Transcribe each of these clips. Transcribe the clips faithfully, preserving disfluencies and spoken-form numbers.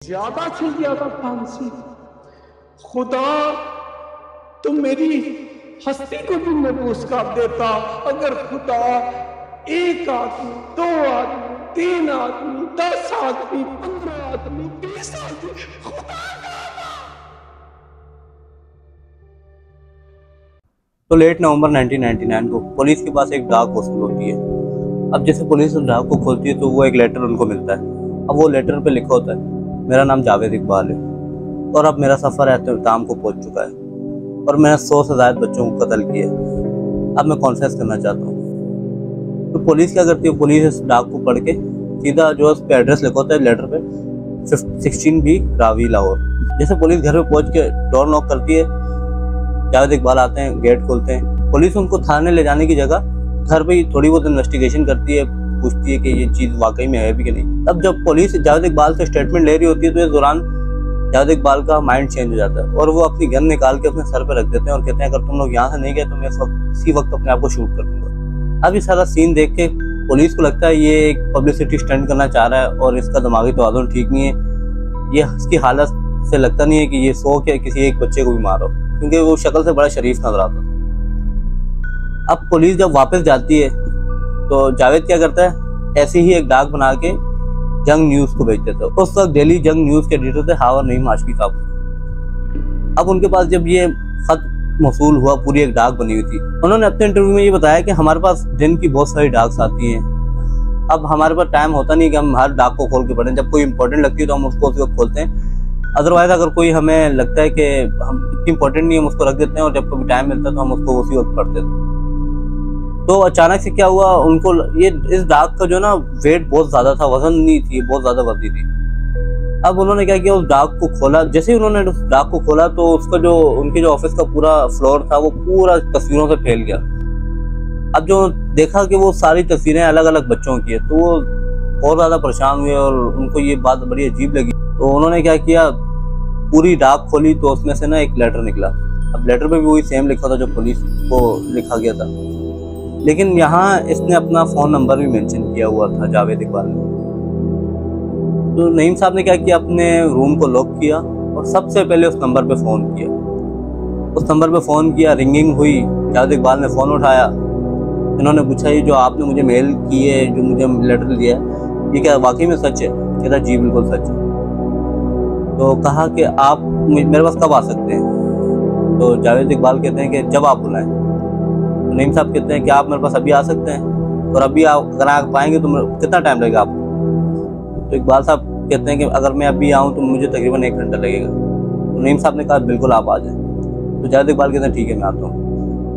ज्यादा से ज्यादा फांसी। खुदा तो मेरी हस्ती को भी महबूस कर देता अगर खुदा एक आदमी, दो आदमी, तीन आदमी, दस आदमी, पंद्रह आदमी, बीस आदमी, खुदा तो late November nineteen ninety nine को पुलिस के पास एक डाक वसूल होती है। अब जैसे पुलिस उस डाक को खोलती है तो वो एक लेटर उनको मिलता है। अब वो लेटर पे लिखा होता है, मेरा नाम जावेद इकबाल है और अब मेरा सफ़र एहतिमाम को पहुंच चुका है और मैंने सौ से ज़्यादा बच्चों को कत्ल किया। अब मैं कॉन्फेस करना चाहता हूँ। तो पुलिस क्या करती है, पुलिस इस डाक को पढ़ के सीधा जो उस पर एड्रेस लिखा होता है लेटर पे सिक्सटीन बी रावी लाहौर। जैसे पुलिस घर पे पहुंच के डोर नॉक करती है, जावेद इकबाल आते हैं, गेट खोलते हैं। पुलिस उनको थाने ले जाने की जगह घर पे ही थोड़ी बहुत इन्वेस्टिगेशन करती है, पूछती है कि ये चीज़ वाकई में है भी कि नहीं। तब जब पुलिस जावेद इकबाल से स्टेटमेंट ले रही होती है तो इस दौरान जावेद इकबाल का माइंड चेंज हो जाता है और वो अपनी गन निकाल के अपने सर पे रख देते हैं और कहते हैं अगर तुम लोग यहाँ से नहीं गए तो मैं इस वक्त इसी वक्त अपने आप को शूट कर दूंगा। अब ये सारा सीन देख के पुलिस को लगता है ये एक पब्लिसिटी स्टंट करना चाह रहा है और इसका दिमागी तवाज़ुन ठीक नहीं है। ये इसकी हालत से लगता नहीं है कि ये सो के किसी एक बच्चे को भी मारो, क्योंकि वो शक्ल से बड़ा शरीफ नजर आता था। अब पुलिस जब वापस जाती है तो जावेद क्या करता है, ऐसे ही एक डाक बना के जंग न्यूज को भेज देता है। उस वक्त डेली जंग न्यूज के एडिटर थे हावर नईम हाशमी साहब। अब उनके पास जब ये खत मौसूल हुआ, पूरी एक डाक बनी हुई थी, उन्होंने अपने इंटरव्यू में ये बताया कि हमारे पास दिन की बहुत सारी डाक्स आती हैं। अब हमारे पास टाइम होता नहीं कि हम हर डाक को खोल के पढ़ें, जब कोई इंपॉर्टेंट लगती है तो हम उसको उसी वक्त खोलते हैं। अदरवाइज अगर कोई हमें लगता है कि हम इतनी इंपॉर्टेंट नहीं, हम उसको रख देते हैं और जब कभी टाइम मिलता है तो हम उसको उसी वक्त पढ़ते थे। तो अचानक से क्या हुआ, उनको ये इस डाक का जो ना वेट बहुत ज्यादा था, वजन नहीं थी, बहुत ज्यादा वर्दी थी। अब उन्होंने क्या किया, उस डाक को खोला। जैसे ही उन्होंने उस डाक को खोला तो उसका जो उनके जो ऑफिस का पूरा फ्लोर था वो पूरा तस्वीरों से फैल गया। अब जो देखा कि वो सारी तस्वीरें अलग अलग बच्चों की है तो वो बहुत ज्यादा परेशान हुए और उनको ये बात बड़ी अजीब लगी। तो उन्होंने क्या किया, पूरी डाक खोली तो उसमें से ना एक लेटर निकला। अब लेटर पे भी वही सेम लिखा था जो पुलिस को लिखा गया था, लेकिन यहाँ इसने अपना फ़ोन नंबर भी मेंशन किया हुआ था जावेद इकबाल ने। तो नईम साहब ने क्या किया, अपने रूम को लॉक किया और सबसे पहले उस नंबर पे फ़ोन किया। उस नंबर पे फ़ोन किया, रिंगिंग हुई, जावेद इकबाल ने फ़ोन उठाया। इन्होंने पूछा ये जो आपने मुझे मेल की है, जो मुझे लेटर दिया है, ये क्या वाकई में सच है? कहता जी बिल्कुल सच है। तो कहा कि आप मेरे पास कब आ सकते हैं? तो जावेद इकबाल कहते हैं कि जब आप बुलाएं। तो नईम साहब कहते हैं कि आप मेरे पास अभी आ सकते हैं और अभी आप अगर आ पाएंगे तो कितना टाइम लगेगा आपको? तो इकबाल साहब कहते हैं कि अगर मैं अभी आऊँ तो मुझे तकरीबन एक घंटा लगेगा। तो नईम साहब ने कहा बिल्कुल आप आ जाएं। तो जावेद इकबाल कहते हैं ठीक है मैं आता हूँ।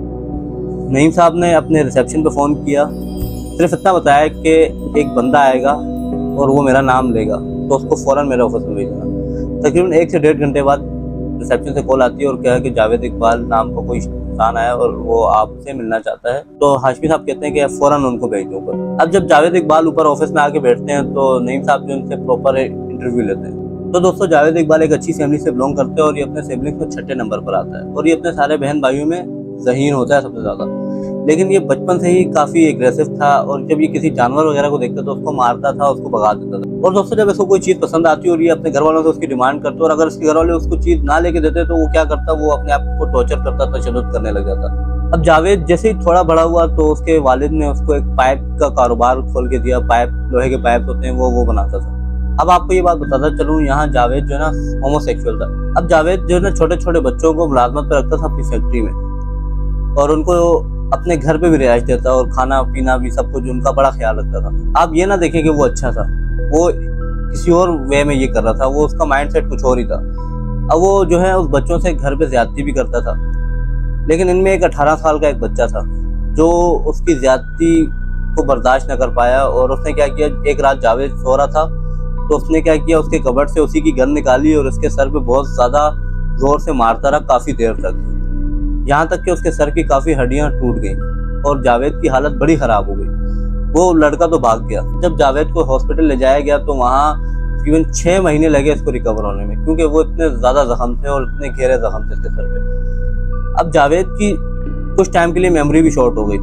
नईम साहब ने अपने रिसेप्शन पे फ़ोन किया, सिर्फ इतना बताया कि एक बंदा आएगा और वो मेरा नाम लेगा तो उसको फ़ौरन मेरे ऑफिस में भेजना। तकरीबन एक से डेढ़ घंटे बाद रिसेप्शन से कॉल आती है और कहा कि जावेद इकबाल नाम का कोई इंसान आया और वो आपसे मिलना चाहता है। तो हाशमी साहब कहते हैं कि फ़ौरन उनको भेज दो ऊपर। अब जब जावेद इकबाल ऊपर ऑफिस में आके बैठते हैं तो नईम साहब जो उनसे प्रॉपर इंटरव्यू लेते हैं। तो दोस्तों जावेद इकबाल एक अच्छी फैमिली से बिलोंग करते हैं और ये अपने सिबलिंग्स में छठे नंबर पर आता है और ये अपने सारे बहन भाइयों में ज़हीन होता है सबसे ज़्यादा। लेकिन ये बचपन से ही काफ़ी एग्रेसिव था और जब ये किसी जानवर वगैरह को देखता तो उसको मारता था, उसको भगा देता था। और दोस्तों जब इसको कोई चीज़ पसंद आती और ये अपने घर वालों से उसकी डिमांड करता और अगर उसके घर वाले उसको चीज़ ना लेके देते तो वो क्या करता, वो अपने आप को टॉर्चर करता, तशद्दुद करने लग जाता। अब जावेद जैसे ही थोड़ा बड़ा हुआ तो उसके वालिद ने उसको एक पाइप का कारोबार खोल के दिया। पाइप, लोहे के पाइप होते हैं वो वो बनाता था। अब आपको ये बात बताता चलूँ, यहाँ जावेद जो है ना होमोसेक्सुअल था। अब जावेद जो है ना छोटे छोटे बच्चों को मुलाजमत पर रखता था अपनी फैक्ट्री में और उनको अपने घर पे भी रिहाइश देता और खाना पीना भी सब कुछ उनका बड़ा ख्याल रखता था। आप ये ना देखें कि वो अच्छा था, वो किसी और वे में ये कर रहा था, वो उसका माइंडसेट कुछ और ही था। अब वो जो है उस बच्चों से घर पे ज्यादती भी करता था। लेकिन इनमें एक अठारह साल का एक बच्चा था जो उसकी ज्यादती को बर्दाश्त न कर पाया और उसने क्या किया, एक रात जावेद सो रहा था तो उसने क्या किया, उसके कबर्ड से उसी की गन निकाली और उसके सर पे बहुत ज्यादा जोर से मारता रहा काफी देर तक, यहाँ तक कि उसके सर की काफ़ी हड्डियाँ टूट गई और जावेद की हालत बड़ी ख़राब हो गई। वो लड़का तो भाग गया। जब जावेद को हॉस्पिटल ले जाया गया तो वहाँ तकरीबन छः महीने लगे इसको रिकवर होने में, क्योंकि वो इतने ज़्यादा जख्म थे और इतने गहरे जख्म थे इसके सर पे। अब जावेद की कुछ टाइम के लिए मेमोरी भी शॉर्ट हो गई थी।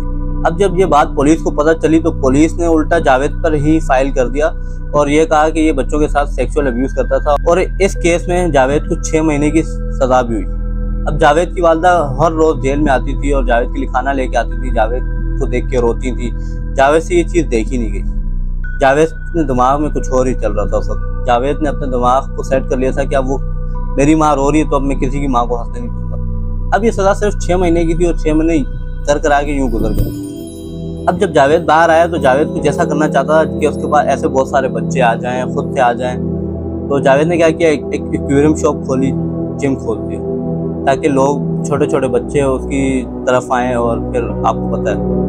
अब जब ये बात पुलिस को पता चली तो पुलिस ने उल्टा जावेद पर ही फाइल कर दिया और ये कहा कि ये बच्चों के साथ सेक्सुअल अब्यूज करता था और इस केस में जावेद को छह महीने की सजा भी हुई। अब जावेद की वालदा हर रोज जेल में आती थी और जावेद के लिए खाना लेके आती थी, जावेद को देख के रोती थी। जावेद से ये चीज़ देखी नहीं गई। जावेद ने दिमाग में कुछ और ही चल रहा था उस वक्त। जावेद ने अपने दिमाग को सेट कर लिया था कि अब वो मेरी माँ रो रही है तो अब मैं किसी की माँ को हंसने नहीं दूंगा। अब ये सजा सिर्फ छह महीने की थी और छह महीने कर कर आके यूं गुजर गए। अब जब जावेद बाहर आया तो जावेद कुछ ऐसा करना चाहता था कि उसके पास ऐसे बहुत सारे बच्चे आ जाएं, खुद से आ जाएं। तो जावेद ने क्या किया, एक एक्वेरियम शॉप खोली, जिम खोल दी ताकि लोग छोटे छोटे बच्चे उसकी तरफ आएँ। और फिर आपको पता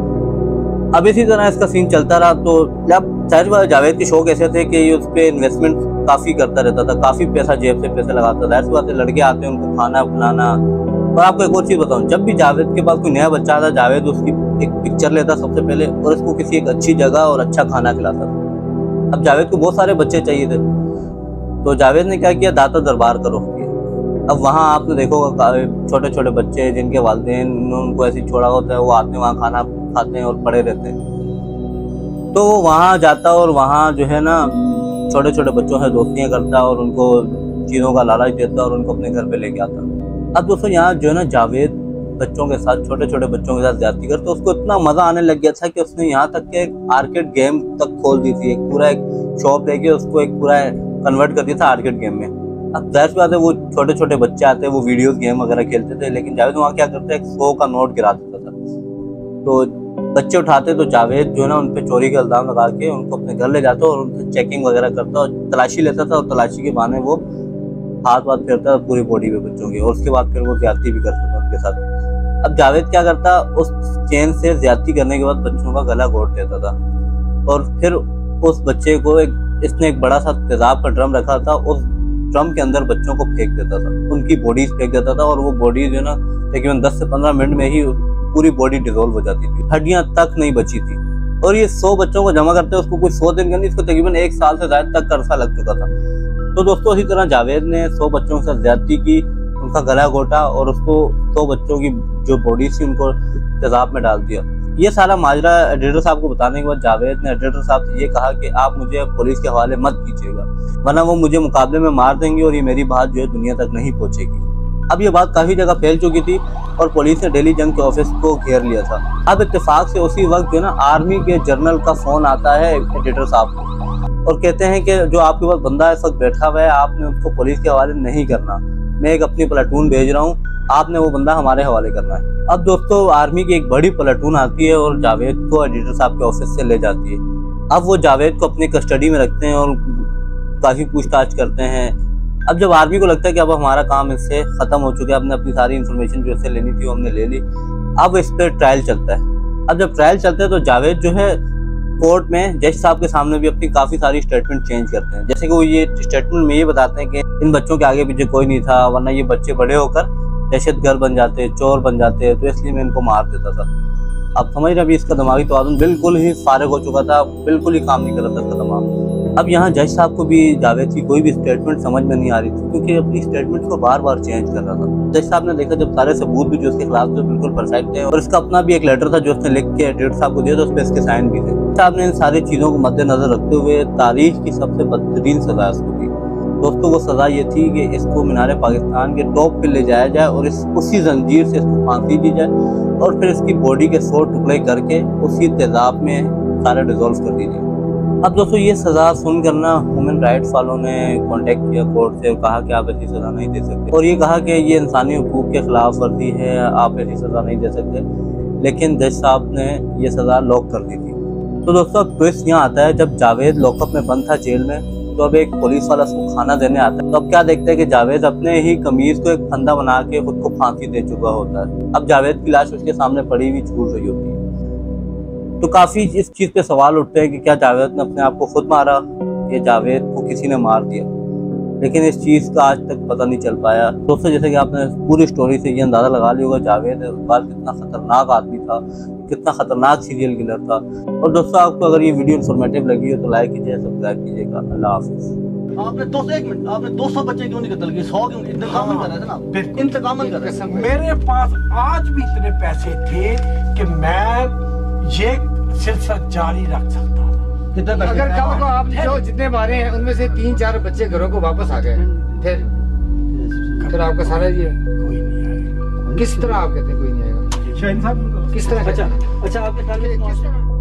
है अब इसी तरह इसका सीन चलता रहा। तो जब जाहिर बात जावेद के शौक ऐसे थे कि ये उस पर इन्वेस्टमेंट काफ़ी करता रहता था, काफ़ी पैसा जेब से पैसे लगाता था। जाहिर बात है लड़के आते हैं उनको खाना पिलाना। और आपको एक और चीज़ बताऊँ, जब भी जावेद के पास कोई नया बच्चा आता जावेद उसकी एक पिक्चर लेता सबसे पहले और उसको किसी एक अच्छी जगह और अच्छा खाना खिलाता था। अब जावेद को बहुत सारे बच्चे चाहिए थे तो जावेद ने क्या किया, दाता दरबार का रुख किया। अब वहाँ आपने देखोगा छोटे छोटे बच्चे जिनके वालिदैन ने उनको ऐसे छोड़ा होता है, वो आते हैं वहाँ खाना खाते हैं और पड़े रहते हैं। तो वो वहाँ जाता और वहाँ जो है ना छोटे छोटे बच्चों से दोस्तियाँ करता और उनको चीज़ों का लालच देता और उनको अपने घर पे लेके आता। अब दोस्तों यहाँ जो है ना जावेद बच्चों के साथ छोटे छोटे बच्चों के साथ ज्यादती करता, तो उसको इतना मजा आने लग गया था कि उसने यहाँ तक के एक आर्केड गेम तक खोल दी थी। एक पूरा एक शॉप लेके उसको एक पूरा कन्वर्ट कर दिया था आर्केड गेम में। अब जाहिर सी बात है वो छोटे छोटे बच्चे आते हैं, वो वीडियो गेम वगैरह खेलते थे, लेकिन जावेद वहाँ क्या करते, एक सौ का नोट गिरा देता था। तो बच्चे उठाते तो जावेद जो है ना उन पर चोरी का इल्जाम लगा के उनको अपने घर ले जाता और उनसे चेकिंग वगैरह करता और तलाशी लेता था। और तलाशी के बहाने वो हाथ वाथ फेरता था पूरी बॉडी पे बच्चों की और उसके बाद फिर वो ज्यादती भी करता था उनके साथ। अब जावेद क्या करता, उस चेन से ज्यादती करने के बाद बच्चों का गला घोट देता था और फिर उस बच्चे को एक इसने एक बड़ा सा तेजाब का ड्रम रखा था, उस ड्रम के अंदर बच्चों को फेंक देता था, उनकी बॉडी फेंक देता था और वो बॉडी जो है ना तकरीबन दस से पंद्रह मिनट में ही पूरी बॉडी डिजोल्व हो जाती थी, हड्डियां तक नहीं बची थी। और ये सौ बच्चों को जमा करते उसको कुछ सौ दिन का नहीं, इसको तकरीबन एक साल से ज्यादा तक अरसा लग चुका था। तो दोस्तों इसी तरह जावेद ने सौ बच्चों के साथ ज्यादती की, उनका गला घोटा और उसको सौ बच्चों की जो बॉडी थी उनको तेजाब में डाल दिया। ये सारा माजरा एडिटर साहब को बताने के बाद जावेद ने एडिटर साहब से ये कहा कि आप मुझे पुलिस के हवाले मत कीजिएगा, वरना वो मुझे मुकाबले में मार देंगे और ये मेरी बात जो है दुनिया तक नहीं पहुंचेगी। अब ये बात काफी जगह फैल चुकी थी और पुलिस ने दिल्ली जंग के ऑफिस को घेर लिया था। अब इत्तेफाक से उसी वक्त जो है ना आर्मी के जनरल का फोन आता है एडिटर साहब को और कहते हैं कि जो आपके पास बंदा इस वक्त बैठा हुआ है आपने उसको पुलिस के हवाले नहीं करना, मैं एक अपनी प्लाटून भेज रहा हूँ, आपने वो बंदा हमारे हवाले करना है। अब दोस्तों आर्मी की एक बड़ी प्लाटून आती है और जावेद को एडिटर साहब के ऑफिस से ले जाती है। अब वो जावेद को अपनी कस्टडी में रखते हैं और काफी पूछताछ करते हैं। अब जब आर्मी को लगता है कि अब हमारा काम इससे खत्म हो चुका है, हमने अपनी सारी इन्फॉर्मेशन जो इससे लेनी थी वो हमने ले ली, अब इस पर ट्रायल चलता है। अब जब ट्रायल चलता है तो जावेद जो है कोर्ट में जज साहब के सामने भी अपनी काफी सारी स्टेटमेंट चेंज करते हैं। जैसे कि वो ये स्टेटमेंट में ये बताते हैं कि इन बच्चों के आगे पीछे कोई नहीं था, वरना ये बच्चे बड़े होकर दहशतगर्द बन जाते, चोर बन जाते, तो इसलिए मैं इनको मार देता था। अब समझ रहे अभी इसका दिमागी तवाज़ुन बिल्कुल ही फारिग हो चुका था, बिल्कुल ही काम नहीं कर रहा था इसका दिमाग। अब यहाँ जज साहब को भी जावेद की कोई भी स्टेटमेंट समझ में नहीं आ रही थी क्योंकि अपनी स्टेटमेंट को बार बार चेंज कर रहा था। जज साहब ने देखा जब सारे सबूत भी जो उसके खिलाफ थे बिल्कुल परफेक्ट थे और इसका अपना भी एक लेटर था जो उसने लिख के एडिटर साहब को दिया था, उस पर इसके साइन भी थे। साहब ने इन सारी चीज़ों को मद्देनजर रखते हुए तारीख की सबसे बदतरीन सजा उसको दी। दोस्तों वो सज़ा ये थी कि इसको मीनार पाकिस्तान के टॉप पे ले जाया जाए और इस उसी जंजीर से इसको फांसी दी जाए और फिर इसकी बॉडी के सौ टुकड़े करके उसी तेजाब में सारे डिजोल्व कर दीजिए। अब दोस्तों ये सज़ा सुनकर ना ह्यूमन राइट्स वालों ने कांटेक्ट किया कोर्ट से और कहा कि आप ऐसी सज़ा नहीं दे सकते और ये कहा कि ये इंसानी हुकूक के खिलाफ वर्जी है, आप ऐसी सज़ा नहीं दे सकते, लेकिन जज साहब ने ये सज़ा लॉक कर दी थी। तो दोस्तों अब ट्विस्ट यहाँ आता है, जब जावेद लॉकअप में बंद था जेल में तो अब एक पुलिस वाला उसको खाना देने आता है। तो अब क्या देखते हैं कि जावेद अपने ही कमीज को एक फंदा बना के खुद को फांसी दे चुका होता है। अब जावेद की लाश उसके सामने पड़ी हुई झूल रही होती है। तो काफी इस चीज पे सवाल उठते हैं कि क्या जावेद ने अपने आप को खुद मारा या जावेद को किसी ने मार दिया, लेकिन इस चीज का आज तक पता नहीं चल पाया। दोस्तों जैसे कि आपने पूरी स्टोरी से ये अंदाजा लगा लिया होगा जावेद इकबाल कितना खतरनाक आदमी था, कितना खतरनाक सीरियल किलर था। और दोस्तों आपको अगर ये वीडियो इन्फॉर्मेटिव लगी हो तो लाइक कीजिए, सब्सक्राइब कीजिएगा। अल्लाह हाफिज। आपने दो सौ एक मिनट आपने दो सौ बच्चे क्यों नहीं कत्ल किए? सौ क्यों? इंतकाम कर रहे थे ना, बिल्कुल। इंतकाम कर रहे थे। मेरे पास आज भी इतने पैसे थे कि मैं ये सिलसिला जारी रख सकता था। कितने पैसे अगर कल को आप जो जितने मारे हैं उनमें से तीन चार बच्चे घरों को वापस आ गए फिर फिर आपका सारा ये कोई नहीं आएगा। किस तरह आप कहते हैं कोई नहीं आएगा? शाहीन साहब किस तरह? अच्छा अच्छा आपके ख्याल में किस तरह